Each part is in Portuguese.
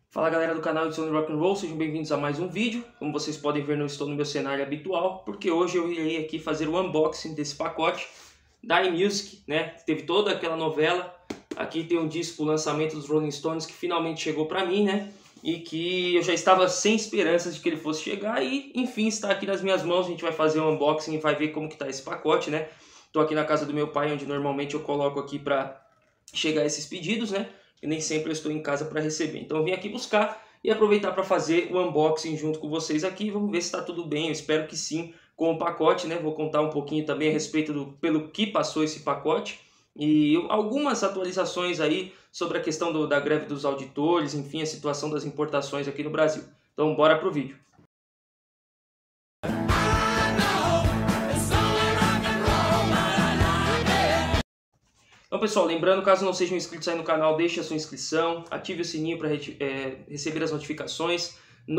Fala galera do canal Edição de Rock'n'Roll, sejam bem-vindos a mais um vídeo. Como vocês podem ver, não estou no meu cenário habitual, porque hoje eu irei aqui fazer o unboxing desse pacote da iMusic, né? Teve toda aquela novela. Aqui tem um disco, o lançamento dos Rolling Stones, que finalmente chegou pra mim, né? E que eu já estava sem esperanças de que ele fosse chegar e, enfim, está aqui nas minhas mãos. A gente vai fazer um unboxing e vai ver como que tá esse pacote, né? Tô aqui na casa do meu pai, onde normalmente eu coloco aqui pra chegar esses pedidos, né? E nem sempre eu estou em casa para receber. Então eu vim aqui buscar e aproveitar para fazer o unboxing junto com vocês aqui. Vamos ver se está tudo bem, eu espero que sim, com o pacote, né? Vou contar um pouquinho também a respeito pelo que passou esse pacote e algumas atualizações aí sobre a questão da greve dos auditores, enfim, a situação das importações aqui no Brasil. Então bora pro vídeo. Então pessoal, lembrando, caso não sejam inscritos aí no canal, deixe a sua inscrição, ative o sininho para receber as notificações.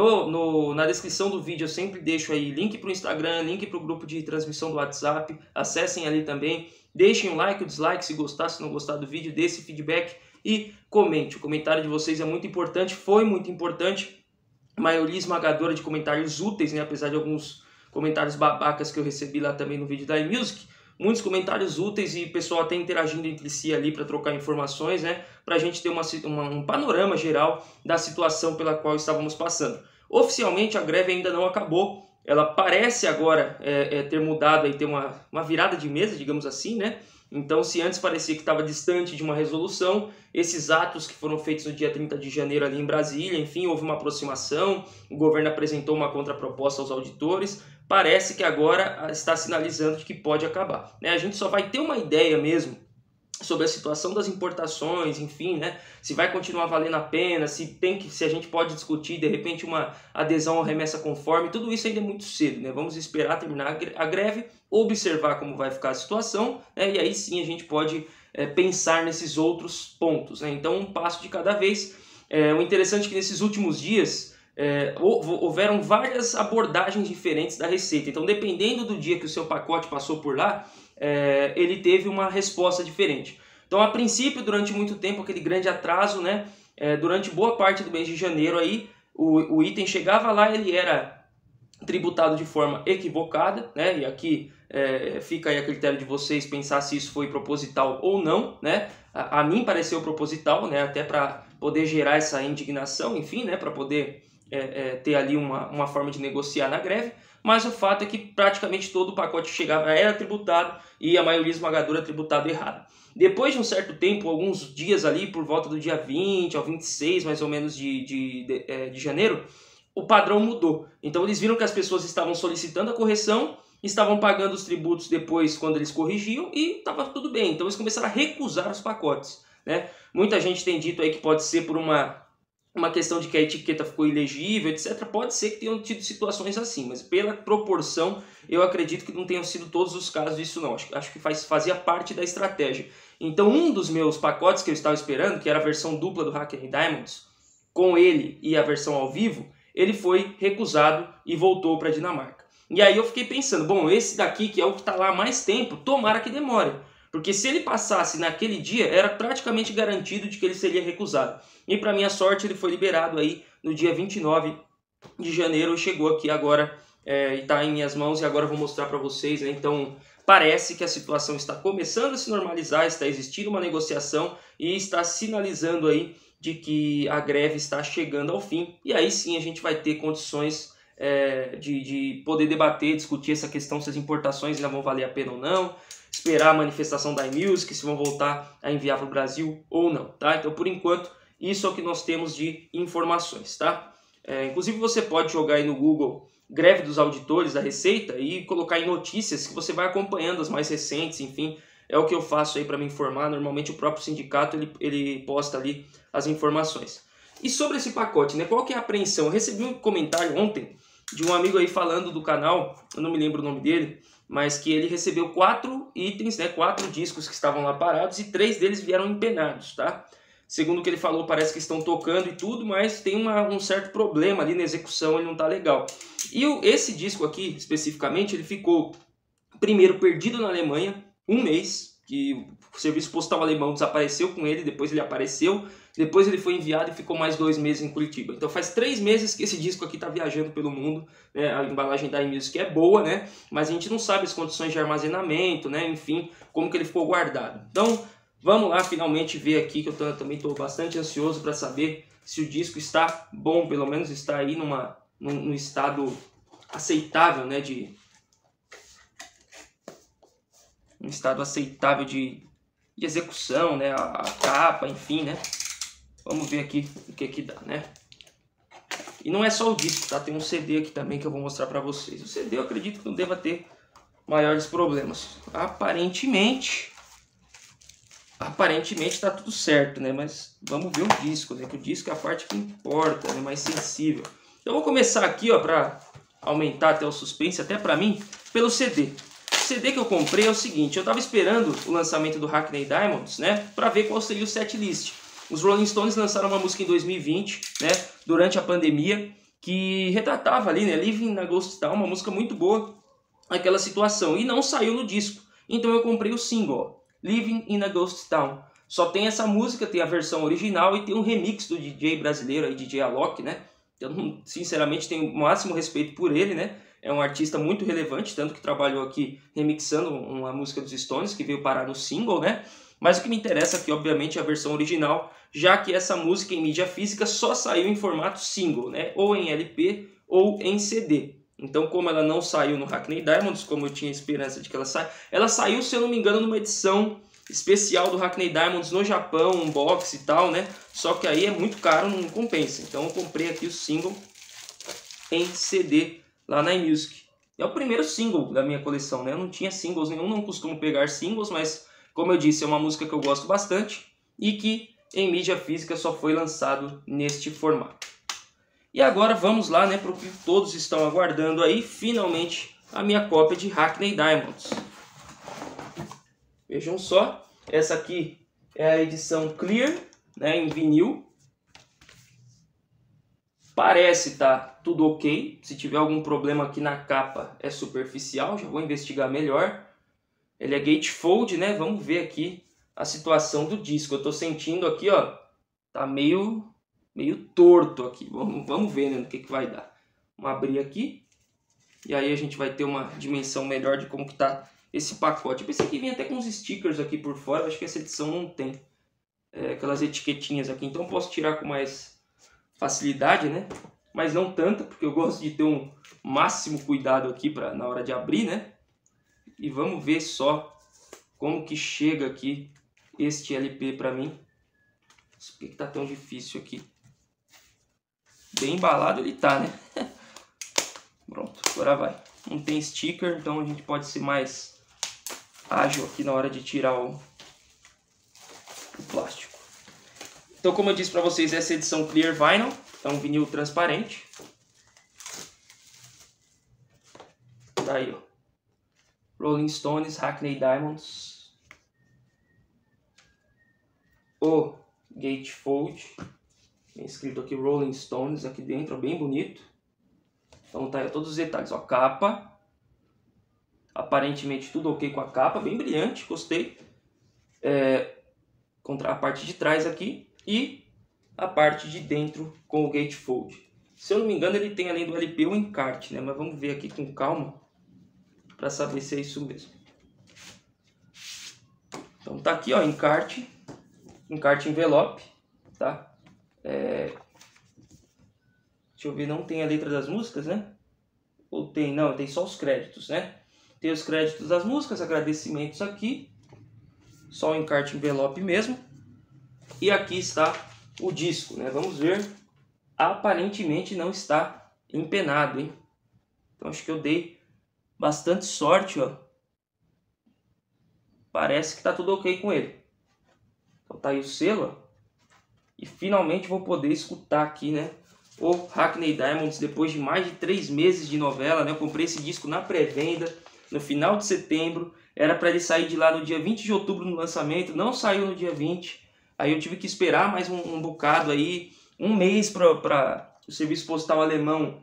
Na descrição do vídeo eu sempre deixo aí link para o Instagram, link para o grupo de transmissão do WhatsApp, acessem ali também, deixem um like ou dislike se gostar, se não gostar do vídeo, dê esse feedback e comente. O comentário de vocês é muito importante, foi muito importante, maioria esmagadora de comentários úteis, né? Apesar de alguns comentários babacas que eu recebi lá também no vídeo da iMusic. Muitos comentários úteis e o pessoal até interagindo entre si ali para trocar informações, né? Para a gente ter um panorama geral da situação pela qual estávamos passando. Oficialmente a greve ainda não acabou, ela parece agora ter mudado e ter uma virada de mesa, digamos assim, né? Então, se antes parecia que estava distante de uma resolução, esses atos que foram feitos no dia 30 de janeiro ali em Brasília, enfim, houve uma aproximação, o governo apresentou uma contraproposta aos auditores, parece que agora está sinalizando de que pode acabar, né? A gente só vai ter uma ideia mesmo sobre a situação das importações, enfim, né? Se vai continuar valendo a pena, se a gente pode discutir de repente uma adesão ou remessa conforme, tudo isso ainda é muito cedo, né? Vamos esperar terminar a greve, observar como vai ficar a situação, né? E aí sim a gente pode pensar nesses outros pontos, né? Então um passo de cada vez. O interessante é que nesses últimos dias houveram várias abordagens diferentes da Receita. Então, dependendo do dia que o seu pacote passou por lá, ele teve uma resposta diferente. Então, a princípio, durante muito tempo, aquele grande atraso, né? Durante boa parte do mês de janeiro, aí, o item chegava lá, ele era tributado de forma equivocada, né? E aqui fica aí a critério de vocês pensar se isso foi proposital ou não, né? A mim pareceu proposital, né? Até para poder gerar essa indignação, enfim, né? Para poder ter ali uma forma de negociar na greve, mas o fato é que praticamente todo o pacote que chegava era tributado e a maioria esmagadora tributado errado. Depois de um certo tempo, alguns dias ali, por volta do dia 20 ao 26 mais ou menos de janeiro, o padrão mudou. Então eles viram que as pessoas estavam solicitando a correção, estavam pagando os tributos depois quando eles corrigiam e estava tudo bem. Então eles começaram a recusar os pacotes, né? Muita gente tem dito aí que pode ser por uma questão de que a etiqueta ficou ilegível, etc. Pode ser que tenham tido situações assim, mas pela proporção eu acredito que não tenham sido todos os casos disso não. Acho que fazia parte da estratégia. Então um dos meus pacotes que eu estava esperando, que era a versão dupla do Hacker Diamonds, com ele e a versão ao vivo, ele foi recusado e voltou para a Dinamarca. E aí eu fiquei pensando, bom, esse daqui que é o que está lá há mais tempo, tomara que demore. Porque se ele passasse naquele dia, era praticamente garantido de que ele seria recusado. E para minha sorte, ele foi liberado aí no dia 29 de janeiro e chegou aqui agora e está em minhas mãos e agora eu vou mostrar para vocês, né? Então parece que a situação está começando a se normalizar, está existindo uma negociação e está sinalizando aí de que a greve está chegando ao fim. E aí sim a gente vai ter condições de poder debater, discutir essa questão se as importações ainda vão valer a pena ou não, esperar a manifestação da iMusic, se vão voltar a enviar para o Brasil ou não, tá? Então, por enquanto, isso é o que nós temos de informações, tá? Inclusive, você pode jogar aí no Google greve dos auditores da Receita e colocar em notícias que você vai acompanhando as mais recentes, enfim, é o que eu faço aí para me informar. Normalmente o próprio sindicato, ele posta ali as informações. E sobre esse pacote, né? Qual que é a apreensão? Eu recebi um comentário ontem de um amigo aí falando do canal, eu não me lembro o nome dele, mas que ele recebeu 4 itens, né, 4 discos que estavam lá parados e 3 deles vieram empenados, tá? Segundo o que ele falou, parece que estão tocando e tudo, mas tem um certo problema ali na execução, ele não tá legal. E esse disco aqui, especificamente, ele ficou primeiro perdido na Alemanha, um mês, que O serviço postal alemão desapareceu com ele, depois ele apareceu, depois ele foi enviado e ficou mais 2 meses em Curitiba. Então faz 3 meses que esse disco aqui está viajando pelo mundo, né? A embalagem da iMusic é boa, né? Mas a gente não sabe as condições de armazenamento, né? Enfim, como que ele ficou guardado. Então vamos lá finalmente ver aqui, que eu também estou bastante ansioso para saber se o disco está bom, pelo menos está aí num estado aceitável, né? Um estado aceitável de execução, né? A capa, enfim, né? Vamos ver aqui o que dá, né? E não é só o disco, tá? Tem um CD aqui também que eu vou mostrar pra vocês. O CD eu acredito que não deva ter maiores problemas. Aparentemente tá tudo certo, né? Mas vamos ver o disco, né? Que o disco é a parte que importa, né? Mais sensível. Então eu vou começar aqui, ó, pra aumentar até o suspense, até pra mim, pelo CD. O CD que eu comprei é o seguinte, eu tava esperando o lançamento do Hackney Diamonds, né, para ver qual seria o setlist. Os Rolling Stones lançaram uma música em 2020, né, durante a pandemia, que retratava ali, né, Living in a Ghost Town, uma música muito boa, aquela situação, e não saiu no disco. Então eu comprei o single, Living in a Ghost Town. Só tem essa música, tem a versão original e tem um remix do DJ brasileiro, aí, DJ Alok, né. Eu, sinceramente, tenho o máximo respeito por ele, né. É um artista muito relevante, tanto que trabalhou aqui remixando uma música dos Stones, que veio parar no single, né? Mas o que me interessa aqui, obviamente, é a versão original, já que essa música em mídia física só saiu em formato single, né? Ou em LP ou em CD. Então, como ela não saiu no Hackney Diamonds, como eu tinha esperança de que ela saiu, se eu não me engano, numa edição especial do Hackney Diamonds no Japão, um box e tal, né? Só que aí é muito caro, não compensa. Então eu comprei aqui o single em CD lá na iMusic. É o primeiro single da minha coleção, né? Eu não tinha singles nenhum, não costumo pegar singles, mas como eu disse, é uma música que eu gosto bastante e que em mídia física só foi lançado neste formato. E agora vamos lá, né, para o que todos estão aguardando aí, finalmente a minha cópia de Hackney Diamonds. Vejam só, essa aqui é a edição Clear, né, em vinil. Parece estar tudo ok. Se tiver algum problema aqui na capa é superficial, já vou investigar melhor. Ele é gatefold, né? Vamos ver aqui a situação do disco. Eu tô sentindo aqui, ó, tá meio torto aqui. Vamos ver, né, no que vai dar. Vamos abrir aqui e aí a gente vai ter uma dimensão melhor de como que tá esse pacote. Eu pensei que vinha até com uns stickers aqui por fora, acho que essa edição não tem aquelas etiquetinhas aqui, então eu posso tirar com mais facilidade, né? Mas não tanta, porque eu gosto de ter um máximo cuidado aqui na hora de abrir, né? E vamos ver só como que chega aqui este LP para mim. Por que tá tão difícil aqui? Bem embalado ele tá, né? Pronto, agora vai. Não tem sticker, então a gente pode ser mais ágil aqui na hora de tirar o plástico. Então, como eu disse para vocês, essa edição Clear Vinyl é um vinil transparente. Tá aí, ó. Rolling Stones, Hackney Diamonds. O gatefold. Tem escrito aqui Rolling Stones aqui dentro, bem bonito. Então tá aí todos os detalhes, ó. Capa. Aparentemente tudo ok com a capa, bem brilhante, gostei. Contra a parte de trás aqui e a parte de dentro com o gatefold. Se eu não me engano, ele tem além do LP o encarte, né? Mas vamos ver aqui com calma para saber se é isso mesmo. Então tá aqui, ó, encarte envelope, tá? Deixa eu ver, não tem a letra das músicas, né? Ou tem? Não, tem só os créditos, né? Tem os créditos das músicas, agradecimentos aqui. Só o encarte envelope mesmo. E aqui está o disco, né? Vamos ver. Aparentemente não está empenado, hein? Então acho que eu dei bastante sorte, ó. Parece que tá tudo ok com ele. Então tá aí o selo, ó. E finalmente vou poder escutar aqui, né, o Hackney Diamonds depois de mais de 3 meses de novela, né? Eu comprei esse disco na pré-venda no final de setembro. Era para ele sair de lá no dia 20 de outubro no lançamento. Não saiu no dia 20. Aí eu tive que esperar mais um bocado aí, um mês para o serviço postal alemão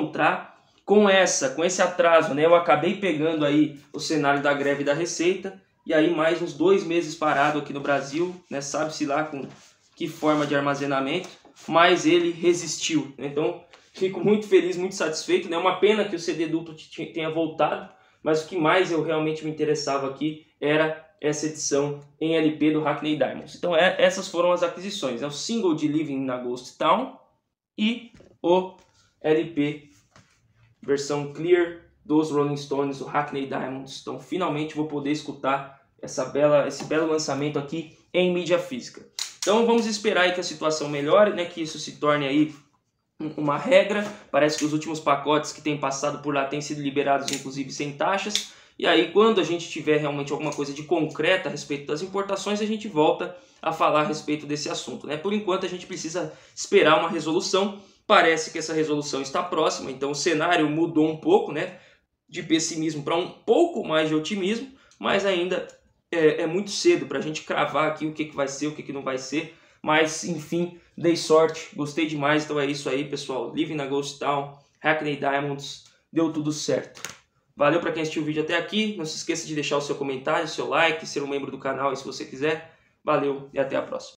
encontrar. Com esse atraso, né? Eu acabei pegando aí o cenário da greve da Receita. e aí mais uns 2 meses parado aqui no Brasil, né? Sabe-se lá com que forma de armazenamento, mas ele resistiu. Então, fico muito feliz, muito satisfeito, né? Uma pena que o CD duplo tenha voltado, mas o que mais eu realmente me interessava aqui era essa edição em LP do Hackney Diamonds. Então essas foram as aquisições, né? O single de Living na Ghost Town e o LP versão clear dos Rolling Stones, o Hackney Diamonds. Então finalmente vou poder escutar esse belo lançamento aqui em mídia física. Então vamos esperar aí que a situação melhore, né? Que isso se torne aí uma regra. Parece que os últimos pacotes que têm passado por lá têm sido liberados, inclusive sem taxas. E aí, quando a gente tiver realmente alguma coisa de concreta a respeito das importações, a gente volta a falar a respeito desse assunto, né? Por enquanto, a gente precisa esperar uma resolução. Parece que essa resolução está próxima, então o cenário mudou um pouco, né? De pessimismo para um pouco mais de otimismo, mas ainda é muito cedo para a gente cravar aqui o que vai ser, o que não vai ser. Mas, enfim, dei sorte, gostei demais, então é isso aí, pessoal. Living na Ghost Town, Hackney Diamonds, deu tudo certo. Valeu para quem assistiu o vídeo até aqui, não se esqueça de deixar o seu comentário, seu like, ser um membro do canal aí se você quiser. Valeu e até a próxima.